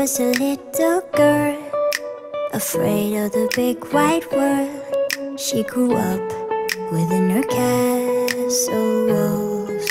was a little girl, afraid of the big white world. She grew up within her castle walls.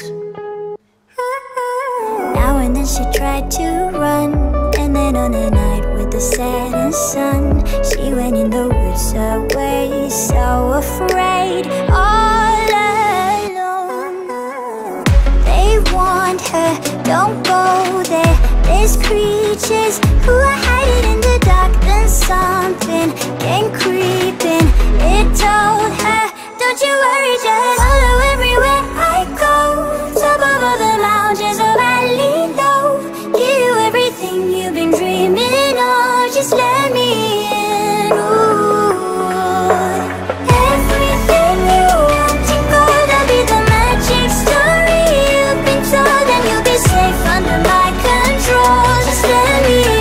Now and then she tried to run, and then on a night with the setting sun, she went in the woods away, so afraid, all alone. They warned her, don't go there, there's creatures who are hiding in the dark. Then something came creeping, it told her, don't you worry, just follow everywhere I go. Top of all the mountains, a valley low, give you everything you've been dreaming of, just let me in. Ooh. Everything you want to go, that'll be the magic story you've been told, and you'll be safe under my control, just let me in.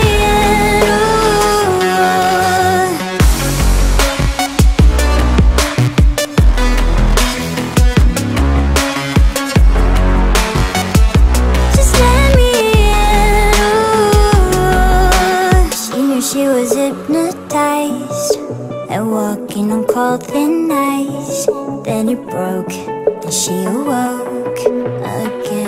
She was hypnotized and walking on cold thin ice. Then it broke and she awoke again.